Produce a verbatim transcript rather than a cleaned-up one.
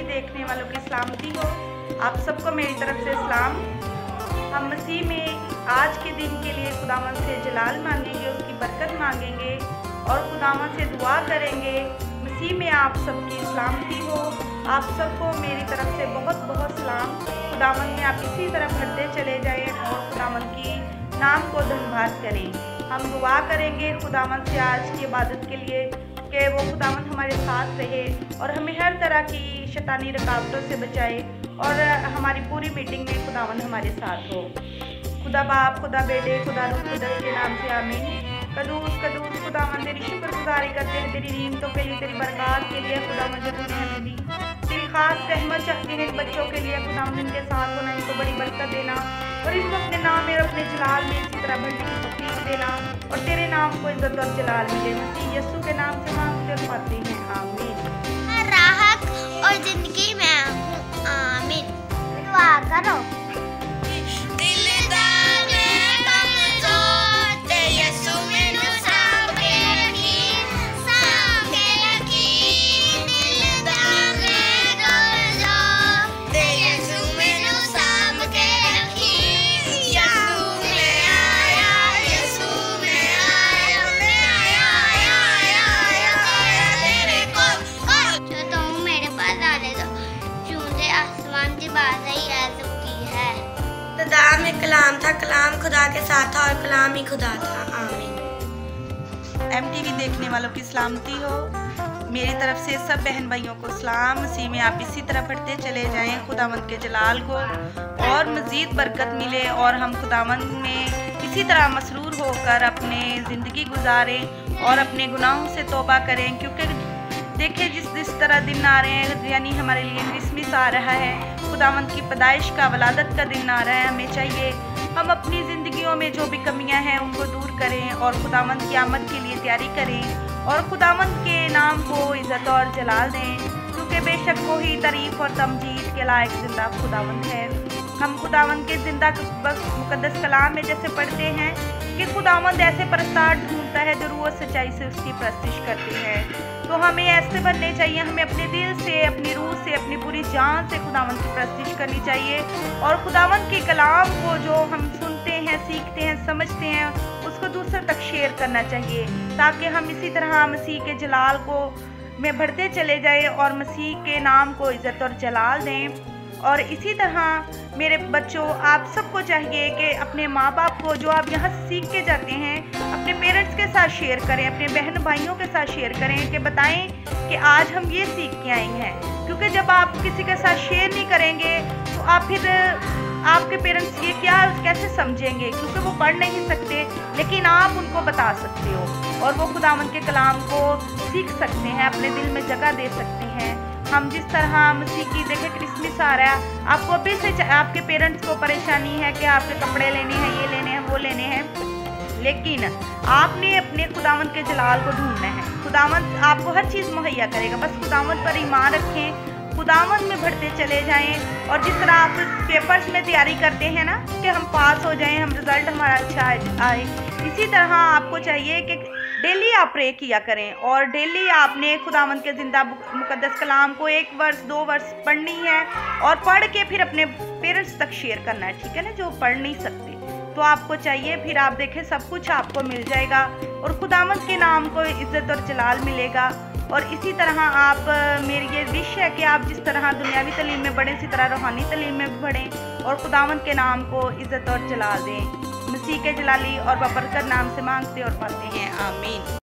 देखने वालों की सलामती हो। आप सबको मेरी तरफ से सलाम। हम मसीह में आज के दिन के लिए खुदावंद से जलाल मांगेंगे, उसकी बरकत मांगेंगे और खुदावंद से दुआ करेंगे। मसीह में आप सबकी सलामती हो। आप सबको मेरी तरफ से बहुत बहुत सलाम। खुदावंद में आप इसी तरह बढ़ते चले जाएं और खुदावंद की नाम को धन्यवाद करें। हम दुआ करेंगे खुदावंद से आज की इबादत के लिए कि वो खुदावंद हमारे साथ रहे और हमें हर तरह की शैतानी रुकावटों से बचाए और हमारी पूरी मीटिंग में खुदावंद हमारे साथ हो। खुदा बाप, खुदा बेटे, खुदा रूह कुदस के नाम से आमीन। कदूस कदूस खुदावंद तेरी शुक्रगुजारी करते हैं, तेरी नीमतों के लिए, तेरी बरकत के लिए खुदावंद जो तूने हमें दी। तेरी खास रहमत चाहते हैं बच्चों के लिए खुदावंद, इनके साथ होना, इनको बड़ी बरकत देना और इनको अपने नाम में अपने जलाल में इसी तरह भरने की तौफीक देना और तेरे नाम को इज्जत और जलाल मिले। मसीह यीशु के नाम से मांगते और पाते हैं, आमीन। राहत और जिंदगी में आमीन। दुआ करो। खुदा में कलाम था, कलाम खुदा के साथ था और कलाम ही खुदा था, आमीन। एमटीवी देखने वालों की सलामती हो। मेरी तरफ से सब बहन भाइयों को सलाम। मसीह में आप इसी तरह बढ़ते चले जाएं, खुदावंद के जलाल को और मज़ीद बरकत मिले और हम खुदावंद में इसी तरह मसरूर होकर अपने ज़िंदगी गुजारें और अपने गुनाहों से तौबा करें। क्योंकि देखिए जिस जिस तरह दिन आ रहे हैं, यानी हमारे लिए क्रिसमस आ रहा है, खुदावंद की पैदाइश का, वलादत का दिन आ रहा है। हमें चाहिए हम अपनी ज़िंदगियों में जो भी कमियां हैं उनको दूर करें और खुदावंद की आमद के लिए तैयारी करें और खुदावंद के नाम को इज़्ज़त और जलाल दें, क्योंकि बेशक वो ही तारीफ़ और तमजीद के लायक ज़िंदा खुदावंद है। हम खुदावंद के ज़िंदा मुकद्दस कलाम में जैसे पढ़ते हैं कि खुदावंद ऐसे परस्तार ढूंढता है जो रूह और सच्चाई से उसकी परस्तिश करते हैं। तो हमें ऐसे बनने चाहिए, हमें अपने दिल से, अपनी रूह से, अपनी पूरी जान से खुदावंद की परस्तिश करनी चाहिए और खुदावंद के कलाम को जो हम सुनते हैं, सीखते हैं, समझते हैं, उसको दूसरे तक शेयर करना चाहिए, ताकि हम इसी तरह मसीह के जलाल को में बढ़ते चले जाए और मसीह के नाम को इज़्ज़त और जलाल दें। और इसी तरह मेरे बच्चों, आप सबको चाहिए कि अपने माँ बाप को जो आप यहाँ सीख के जाते हैं अपने पेरेंट्स के साथ शेयर करें, अपने बहन भाइयों के साथ शेयर करें कि बताएं कि आज हम ये सीख के आए हैं। क्योंकि जब आप किसी के साथ शेयर नहीं करेंगे तो आप फिर आपके पेरेंट्स ये क्या कैसे समझेंगे, क्योंकि वो पढ़ नहीं सकते, लेकिन आप उनको बता सकते हो और वो खुदावंद के कलाम को सीख सकते हैं, अपने दिल में जगह दे सकते हैं। हम जिस तरह मसीह की देखे क्रिसमस आ रहा है, आपको अभी से आपके पेरेंट्स को परेशानी है कि आपके कपड़े लेने हैं, ये लेने हैं, वो लेने हैं, लेकिन आपने अपने खुदावंद के जलाल को ढूंढना है। खुदावंद आपको हर चीज़ मुहैया करेगा, बस खुदावंद पर ईमान रखें, खुदावंद में बढ़ते चले जाएं। और जिस तरह आप पेपर्स में तैयारी करते हैं ना कि हम पास हो जाएं, हम रिज़ल्ट हमारा अच्छा आए, इसी तरह आपको चाहिए कि डेली आप प्रे किया करें और डेली आपने खुदावंद के ज़िंदा मुकद्दस कलाम को एक वर्ष दो वर्ष पढ़नी है और पढ़ के फिर अपने पेरेंट्स तक शेयर करना है, ठीक है ना, जो पढ़ नहीं सकते। तो आपको चाहिए, फिर आप देखें सब कुछ आपको मिल जाएगा और खुदावंद के नाम को इज़्ज़त और जलाल मिलेगा। और इसी तरह आप, मेरी ये विश है कि आप जिस तरह दुनियावी तालीम में बढ़ें, इसी तरह रूहानी तालीम में भी बढ़ें और खुदावंद के नाम को इज़्ज़त और जलाल दें। मसीह के जलाली और बबरकत नाम से मांगते और पाते हैं, आमीन।